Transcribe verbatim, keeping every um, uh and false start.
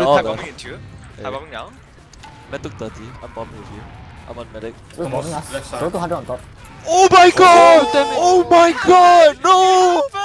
Two all tap done. bombing in two. Yeah. Tap bombing now. Medic thirty. I'm bombing with you. I'm on medic. Just bombing us. Go to one hundred on top. Oh my god! damn it. Oh my god! No!